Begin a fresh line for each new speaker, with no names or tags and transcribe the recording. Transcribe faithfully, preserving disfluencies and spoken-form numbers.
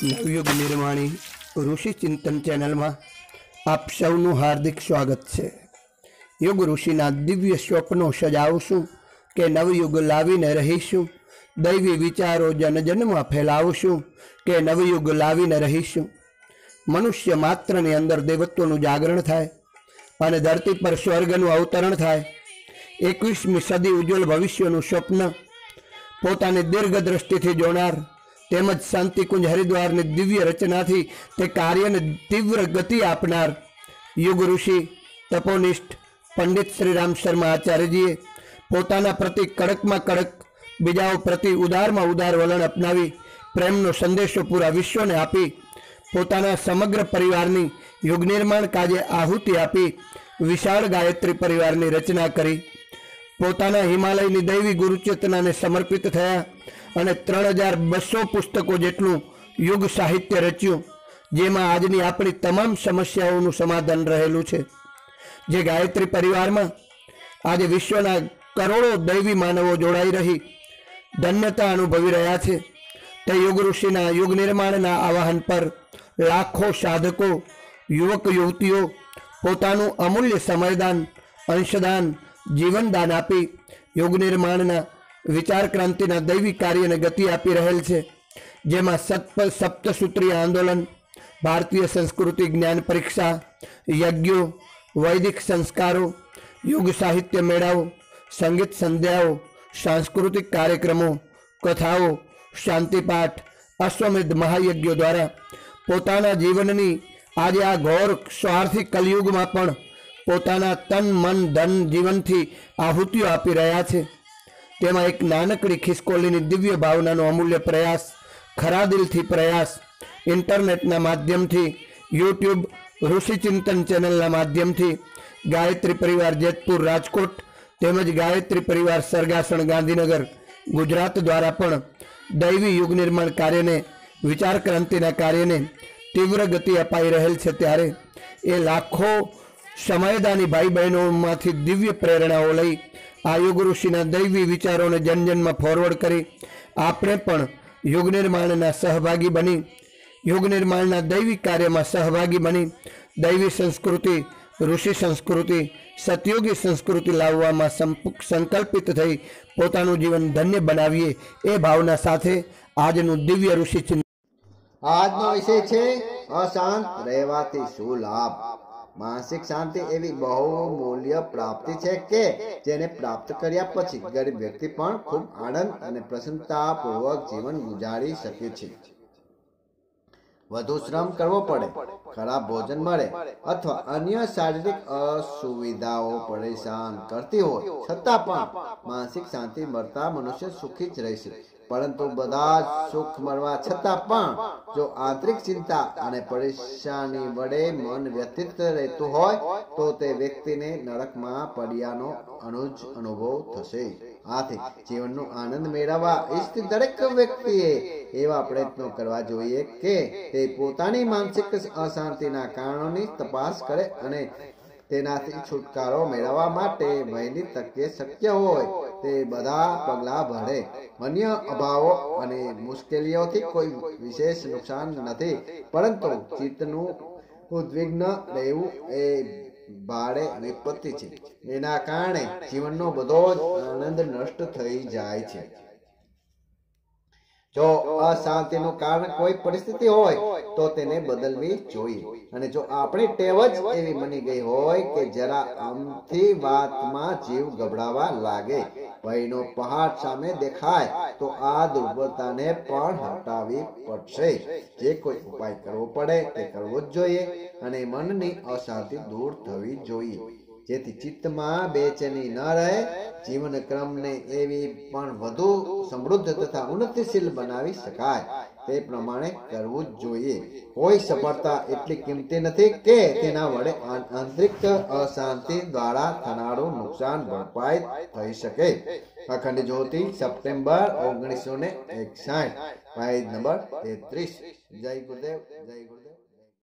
નવયુગ નિર્માણી ઋષિ ચિંતન ચેનલમાં આપ સૌનું હાર્દિક સ્વાગત છે। યુગ ઋષિના દિવ્ય સ્વપ્નો સજાવશું કે નવયુગ લાવીને રહીશું, દૈવી વિચારો જનજનમાં ફેલાવશું કે નવયુગ લાવીને રહીશું। મનુષ્ય માત્રની અંદર દેવત્વનું જાગરણ થાય અને ધરતી પર સ્વર્ગનું અવતરણ થાય। એકવીસમી સદી ઉજ્જવલ ભવિષ્યનું સ્વપ્ન પોતાની દીર્ઘ દ્રષ્ટિથી જોનાર તેમજ શાંતિકુંજ હરિદ્વારની દિવ્ય રચનાથી તે કાર્યને તીવ્ર ગતિ આપનાર યુગ ઋષિ તપોનિષ્ઠ પંડિત શ્રી રામ શર્મા આચાર્યજીએ પોતાના પ્રતિ કડકમાં કડક, બીજાઓ પ્રતિ ઉદારમાં ઉદાર વલણ અપનાવી પ્રેમનો સંદેશો પૂરા વિશ્વને આપી પોતાના સમગ્ર પરિવારની યુગ નિર્માણ કાજે આહુતિ આપી વિશાળ ગાયત્રી પરિવારની રચના કરી। પોતાના હિમાલયની દૈવી ગુરુચેતનાને સમર્પિત થયા અને ત્રણ હજાર બસો પુસ્તકો જેટલું યુગ સાહિત્ય રચ્યું, જેમાં આજની આપણી તમામ સમસ્યાઓનું સમાધાન રહેલું છે। જે ગાયત્રી પરિવારમાં આજે વિશ્વના કરોડો દૈવી માનવો જોડાઈ રહી ધન્યતા અનુભવી રહ્યા છે, તે યુગ ઋષિના યુગ નિર્માણના આવાહન પર લાખો સાધકો, યુવક યુવતીઓ પોતાનું અમૂલ્ય સમયદાન, અંશદાન, જીવનદાન આપી યુગ નિર્માણના વિચાર ક્રાંતિના દૈવી કાર્યને ગતિ આપી રહેલ છે। જેમાં સત્પ સપ્તસૂત્રીય આંદોલન, ભારતીય સંસ્કૃતિ જ્ઞાન પરીક્ષા, યજ્ઞો, વૈદિક સંસ્કારો, યુગ સાહિત્ય મેળાઓ, સંગીત સંધ્યાઓ, સાંસ્કૃતિક કાર્યક્રમો, કથાઓ, શાંતિપાઠ, અશ્વમેધ મહાયજ્ઞો દ્વારા પોતાના જીવનની આજે આ ઘોર સ્વાર્થી કલયુગમાં પણ પોતાના તન મન ધન જીવનથી આહુતિઓ આપી રહ્યા છે। તેમાં એક નાનકડી ખિસકોલીની દિવ્ય ભાવનાનો અમૂલ્ય પ્રયાસ, ખરા દિલથી પ્રયાસ, ઇન્ટરનેટના માધ્યમથી, યુટ્યુબ ઋષિ ચિંતન ચેનલના માધ્યમથી ગાયત્રી પરિવાર જેતપુર રાજકોટ તેમજ ગાયત્રી પરિવાર સરગાસણ ગાંધીનગર ગુજરાત દ્વારા પણ દૈવી યુગ નિર્માણ કાર્યને, વિચાર ક્રાંતિના કાર્યને તીવ્ર ગતિ અપાઈ રહેલ છે। ત્યારે એ લાખો સમયદાની ભાઈ બહેનોમાંથી દિવ્ય પ્રેરણાઓ લઈ આ યુગ ઋષિના દૈવી વિચારોને જનજનમાં ફોરવર્ડ કરી આપણે પણ યુગ નિર્માણના સહભાગી બની યુગ નિર્માણના દૈવી કાર્યમાં સહભાગી બની દૈવી સંસ્કૃતિ, ઋષિ સંસ્કૃતિ, સતયોગી સંસ્કૃતિ લાવવામાં સંકલ્પિત થઈ પોતાનું જીવન ધન્ય બનાવીએ એ ભાવના સાથે આજનું દિવ્ય ઋષિ ચિંતન।
આજનો વિષય છે અશાંત રહેવાથી શું લાભ। માનસિક શાંતિ એવી બહુમૂલ્ય પ્રાપ્તિ છે કે જેને પ્રાપ્ત કર્યા પછી ગરીબ વ્યક્તિ પણ ખૂબ આનંદ અને પ્રસન્નતાપૂર્વક જીવન ગુજારી શકે છે। વધુ શ્રમ કરવો પડે, ખરાબ ભોજન મળે અથવા અન્ય શારીરિક અસુવિધાઓ પરેશાન કરતી હોય છતાં પણ માનસિક શાંતિ મળતા મનુષ્ય સુખી જ રહેશે। પરંતુ બધા સુખ મળવા છતાં પણ જો આંતરિક ચિંતા અને પરેશાની વડે મન વ્યથિત રહેતું હોય તો તે વ્યક્તિને નરકમાં પડ્યાનો અનુજ અનુભવ થશે। આથી જીવનનો આનંદ મેળવવા ઈચ્છતી દરેક વ્યક્તિએ એવા પ્રયત્નો કરવા જોઈએ કે તે પોતાની માનસિક અશાંતિના કારણોની તપાસ કરે અને તેનાથી છુટકારો મેળવવા માટે વહેલી તકે શક્ય હોય તે બધા પગલાં ભરે। અન્ય અભાવો અને મુશ્કેલીઓથી કોઈ વિશેષ નુકસાન નથી, પરંતુ ચિત્તનું ઉદ્વિગ્ન રહેવું એ ભારે વિપત્તિ છે। એના કારણે જીવનનો બધો જ આનંદ નષ્ટ થઈ જાય છે। જો અશાંતિનું કારણ કોઈ પરિસ્થિતિ હોય તો તેને બદલવી જોઈએ, અને જો આપણી ટેવ જ એવી બની ગઈ હોય કે જરા આમથી વાતમાં જીવ ગભરાવા લાગે, ભયનો પહાડ સામે દેખાય તો આ દુર્બળતાને પણ હટાવવી પડશે। જે કોઈ ઉપાય કરવો પડે તે કરવો જ જોઈએ અને મનની અશાંતિ દૂર થવી જોઈએ, જેથી ચિત્તમાં બેચેની ન રહે, જીવન ક્રમને એવી પણ વધુ સમૃદ્ધ તથા ઉન્નતિશીલ બનાવી શકાય તે પ્રમાણે કરવું જ જોઈએ। કોઈ સફળતા એટલી કિંમતી નથી કે તેના વડે આંતરિક અશાંતિ દ્વારા થનારું નુકસાન ભરપાઈ થઈ શકે। અખંડ જ્યોતિ સપ્ટેમ્બર ઓગણીસો ને એકસાઠ, પેજ નંબર તેત્રીસ। જય ગુરુદેવ, જય ગુરુદેવ।